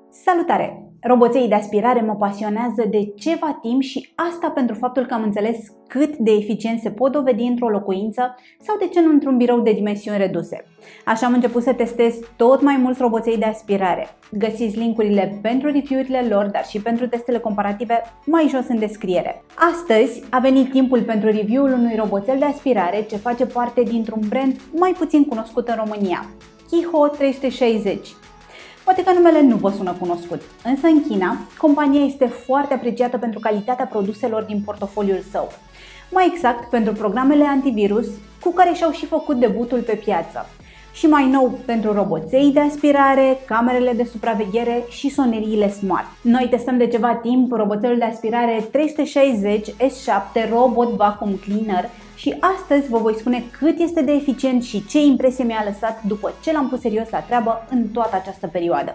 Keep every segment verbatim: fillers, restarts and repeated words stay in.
Salutare! Roboței de aspirare mă pasionează de ceva timp și asta pentru faptul că am înțeles cât de eficient se pot dovedi într-o locuință sau de ce nu într-un birou de dimensiuni reduse. Așa am început să testez tot mai mulți roboței de aspirare. Găsiți linkurile pentru review-urile lor, dar și pentru testele comparative mai jos în descriere. Astăzi a venit timpul pentru review-ul unui roboțel de aspirare ce face parte dintr-un brand mai puțin cunoscut în România, Kiho trei sute șaizeci. Poate că numele nu vă sună cunoscut, însă în China, compania este foarte apreciată pentru calitatea produselor din portofoliul său. Mai exact, pentru programele antivirus cu care și-au și făcut debutul pe piață. Și mai nou, pentru roboței de aspirare, camerele de supraveghere și soneriile smart. Noi testăm de ceva timp roboțelul de aspirare trei sute șaizeci S șapte Robot Vacuum Cleaner și astăzi vă voi spune cât este de eficient și ce impresie mi-a lăsat după ce l-am pus serios la treabă în toată această perioadă.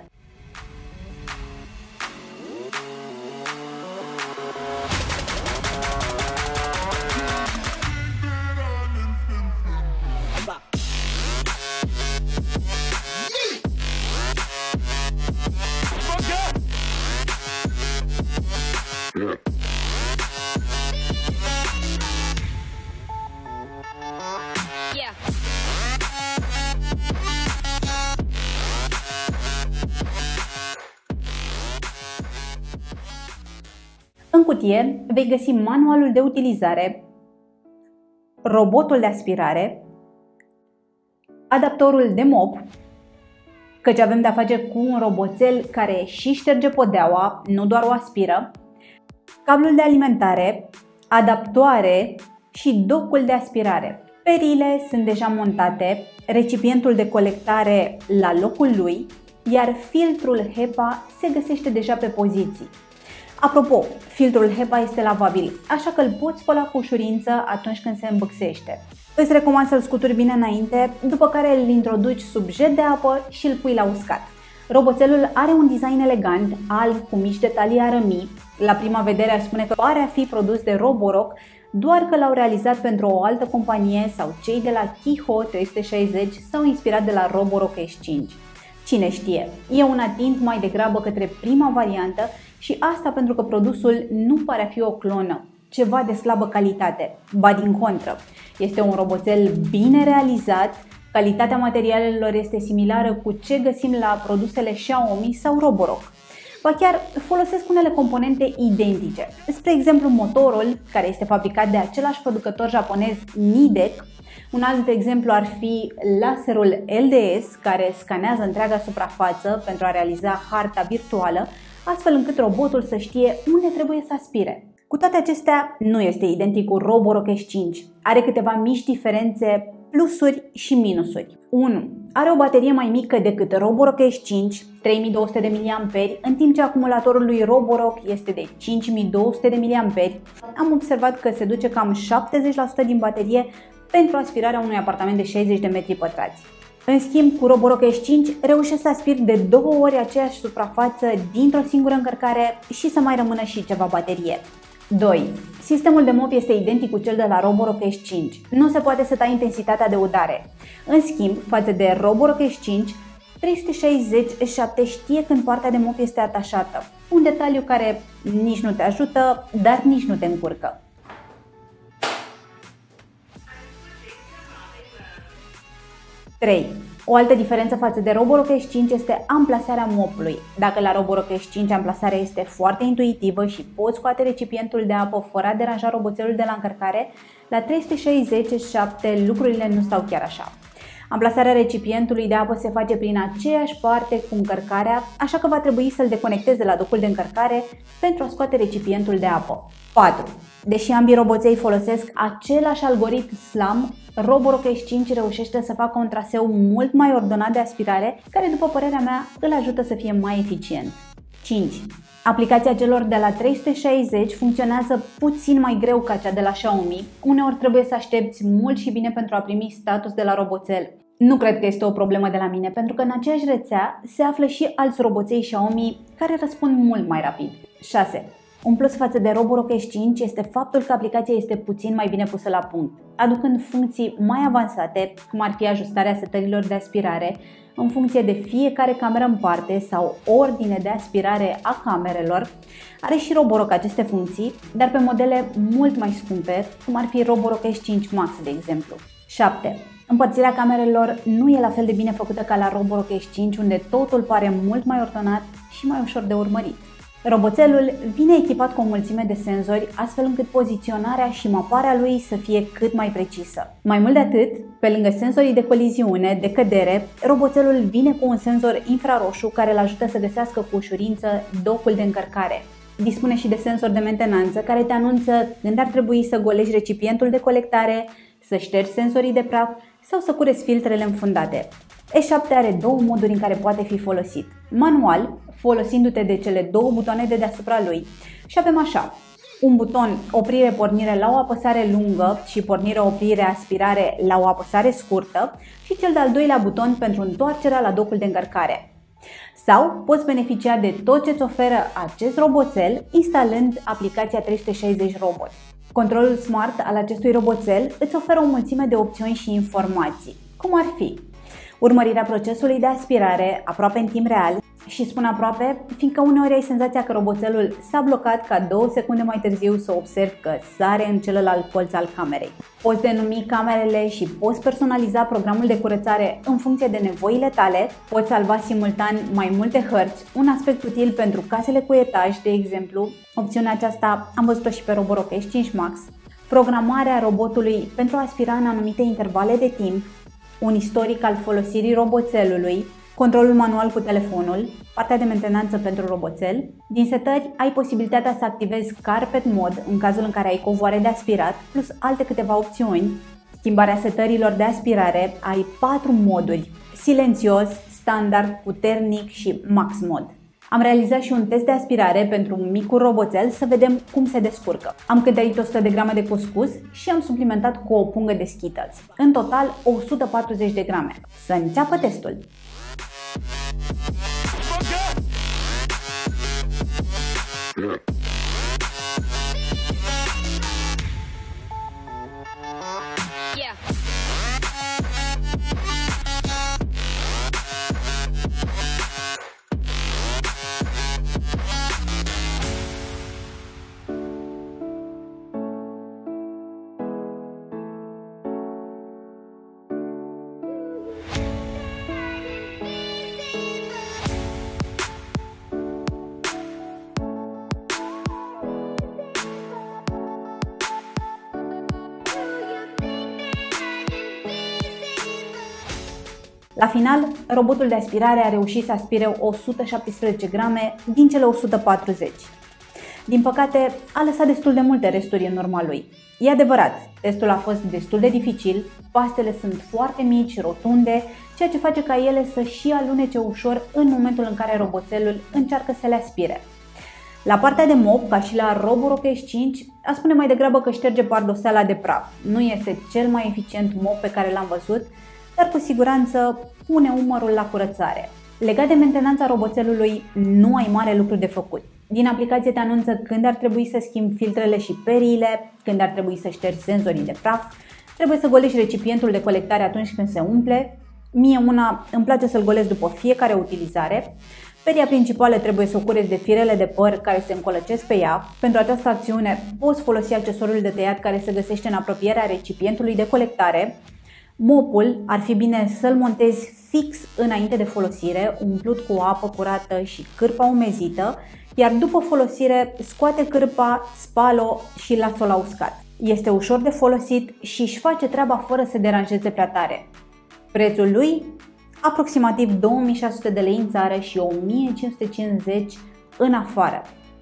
În cutie vei găsi manualul de utilizare, robotul de aspirare, adaptorul de mop, căci avem de-a face cu un roboțel care și șterge podeaua, nu doar o aspiră, cablul de alimentare, adaptoare și docul de aspirare. Perile sunt deja montate, recipientul de colectare la locul lui, iar filtrul HEPA se găsește deja pe poziții. Apropo, filtrul HEPA este lavabil, așa că îl poți spăla cu ușurință atunci când se îmbâxește. Îți recomand să-l scuturi bine înainte, după care îl introduci sub jet de apă și îl pui la uscat. Roboțelul are un design elegant, alb cu mici detalii arămii. La prima vedere aș spune că pare a fi produs de Roborock, doar că l-au realizat pentru o altă companie sau cei de la Kiho trei sute șaizeci s-au inspirat de la Roborock S cinci. Cine știe, eu una tind mai degrabă către prima variantă și asta pentru că produsul nu pare a fi o clonă, ceva de slabă calitate, ba din contră. Este un roboțel bine realizat, calitatea materialelor este similară cu ce găsim la produsele Xiaomi sau Roborock. Ba chiar folosesc unele componente identice, spre exemplu motorul, care este fabricat de același producător japonez Nidec. Un alt exemplu ar fi laserul L D S, care scanează întreaga suprafață pentru a realiza harta virtuală, astfel încât robotul să știe unde trebuie să aspire. Cu toate acestea, nu este identic cu Roborock S cinci. Are câteva mici diferențe, plusuri și minusuri. unu. Are o baterie mai mică decât Roborock S cinci, trei mii două sute de miliamperi, în timp ce acumulatorul lui Roborock este de cinci mii două sute de miliamperi. Am observat că se duce cam șaptezeci la sută din baterie pentru aspirarea unui apartament de șaizeci de metri pătrați. În schimb, cu Roborock S cinci reușesc să aspir de două ori aceeași suprafață dintr-o singură încărcare și să mai rămână și ceva baterie. doi. Sistemul de mop este identic cu cel de la Roborock S cinci. Nu se poate seta intensitatea de udare. În schimb, față de Roborock S cinci, trei sute șaizeci S șapte știe când partea de mop este atașată. Un detaliu care nici nu te ajută, dar nici nu te încurcă. trei. O altă diferență față de Roborock S cinci este amplasarea mopului. Dacă la Roborock S cinci amplasarea este foarte intuitivă și poți scoate recipientul de apă fără a deranja roboțelul de la încărcare, la trei sute șaizeci S șapte lucrurile nu stau chiar așa. Amplasarea recipientului de apă se face prin aceeași parte cu încărcarea, așa că va trebui să-l deconectezi de la docul de încărcare pentru a scoate recipientul de apă. patru. Deși ambii roboței folosesc același algoritm SLAM, Roborock S cinci reușește să facă un traseu mult mai ordonat de aspirare, care, după părerea mea, îl ajută să fie mai eficient. cinci. Aplicația celor de la trei sute șaizeci funcționează puțin mai greu ca cea de la Xiaomi. Uneori trebuie să aștepți mult și bine pentru a primi status de la roboțel. Nu cred că este o problemă de la mine, pentru că în aceeași rețea se află și alți roboței Xiaomi care răspund mult mai rapid. șase. Un plus față de Roborock S cinci este faptul că aplicația este puțin mai bine pusă la punct, aducând funcții mai avansate, cum ar fi ajustarea setărilor de aspirare în funcție de fiecare cameră în parte sau ordine de aspirare a camerelor. Are și Roborock aceste funcții, dar pe modele mult mai scumpe, cum ar fi Roborock S cinci Max, de exemplu. șapte. Împărțirea camerelor nu e la fel de bine făcută ca la Roborock S cinci, unde totul pare mult mai ordonat și mai ușor de urmărit. Roboțelul vine echipat cu o mulțime de senzori, astfel încât poziționarea și maparea lui să fie cât mai precisă. Mai mult de atât, pe lângă senzorii de coliziune, de cădere, roboțelul vine cu un senzor infraroșu care îl ajută să găsească cu ușurință docul de încărcare. Dispune și de senzor de mentenanță care te anunță când ar trebui să golești recipientul de colectare, să ștergi senzorii de praf sau să cureți filtrele înfundate. S șapte are două moduri în care poate fi folosit. Manual, folosindu-te de cele două butoane de deasupra lui, și avem așa: un buton oprire-pornire la o apăsare lungă și pornire-oprire-aspirare la o apăsare scurtă și cel de-al doilea buton pentru întoarcerea la docul de încărcare. Sau poți beneficia de tot ce îți oferă acest roboțel instalând aplicația trei sute șaizeci Robot. Controlul smart al acestui roboțel îți oferă o mulțime de opțiuni și informații, cum ar fi urmărirea procesului de aspirare aproape în timp real, și spun aproape, fiindcă uneori ai senzația că roboțelul s-a blocat ca două secunde mai târziu să observi că sare în celălalt colț al camerei. Poți denumi camerele și poți personaliza programul de curățare în funcție de nevoile tale, poți salva simultan mai multe hărți, un aspect util pentru casele cu etaj, de exemplu. Opțiunea aceasta am văzut-o și pe Roborock S cinci Max. Programarea robotului pentru a aspira în anumite intervale de timp, un istoric al folosirii roboțelului, controlul manual cu telefonul, partea de mentenanță pentru roboțel. Din setări ai posibilitatea să activezi Carpet Mode în cazul în care ai covoare de aspirat, plus alte câteva opțiuni. Schimbarea setărilor de aspirare, ai patru moduri: silențios, standard, puternic și max mod. Am realizat și un test de aspirare pentru un micul roboțel să vedem cum se descurcă. Am cântărit o sută de grame de cuscus și am suplimentat cu o pungă de Skittles. În total o sută patruzeci de grame. Să înceapă testul! La final, robotul de aspirare a reușit să aspire o sută șaptesprezece grame din cele o sută patruzeci. Din păcate, a lăsat destul de multe resturi în urma lui. E adevărat, testul a fost destul de dificil, pastele sunt foarte mici, rotunde, ceea ce face ca ele să și alunece ușor în momentul în care roboțelul încearcă să le aspire. La partea de mop, ca și la Roborock S cinci, a spune mai degrabă că șterge pardoseala de praf. Nu este cel mai eficient mop pe care l-am văzut, dar cu siguranță pune umărul la curățare. Legat de mentenanța roboțelului, nu ai mare lucru de făcut. Din aplicație te anunță când ar trebui să schimbi filtrele și periile, când ar trebui să ștergi senzorii de praf, trebuie să golești recipientul de colectare atunci când se umple. Mie una îmi place să-l golesc după fiecare utilizare. Peria principală trebuie să o cureți de firele de păr care se încolăcesc pe ea. Pentru această acțiune poți folosi accesoriul de tăiat care se găsește în apropierea recipientului de colectare. Mopul ar fi bine să-l montezi fix înainte de folosire, umplut cu apă curată și cârpa umezită, iar după folosire scoate cârpa, spală-o și lasă-o la uscat. Este ușor de folosit și își face treaba fără să deranjeze prea tare. Prețul lui? Aproximativ două mii șase sute de lei în țară și o mie cinci sute cincizeci în afară.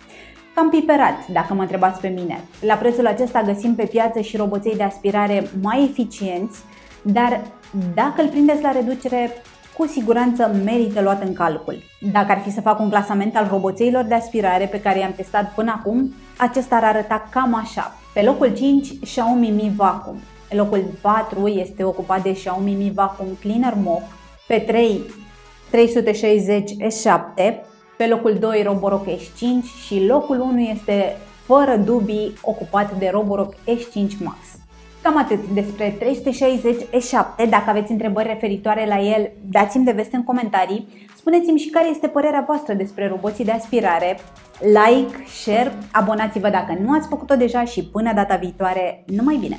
Cam piperat, dacă mă întrebați pe mine. La prețul acesta găsim pe piață și roboței de aspirare mai eficienți, dar dacă îl prindeți la reducere, cu siguranță merită luat în calcul. Dacă ar fi să fac un clasament al roboțeilor de aspirare pe care i-am testat până acum, acesta ar arăta cam așa. Pe locul cinci, Xiaomi Mi Vacuum. Pe locul patru este ocupat de Xiaomi Mi Vacuum Cleaner Mop. Pe trei, trei sute șaizeci S șapte. Pe locul doi Roborock S cinci și locul unu este fără dubii ocupat de Roborock S cinci Max. Cam atât despre trei sute șaizeci E șapte. Dacă aveți întrebări referitoare la el, dați-mi de veste în comentarii. Spuneți-mi și care este părerea voastră despre roboții de aspirare. Like, share, abonați-vă dacă nu ați făcut-o deja și până data viitoare, numai bine!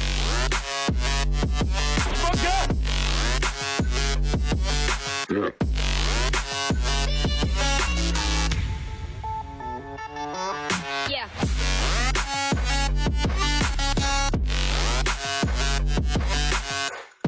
Yeah.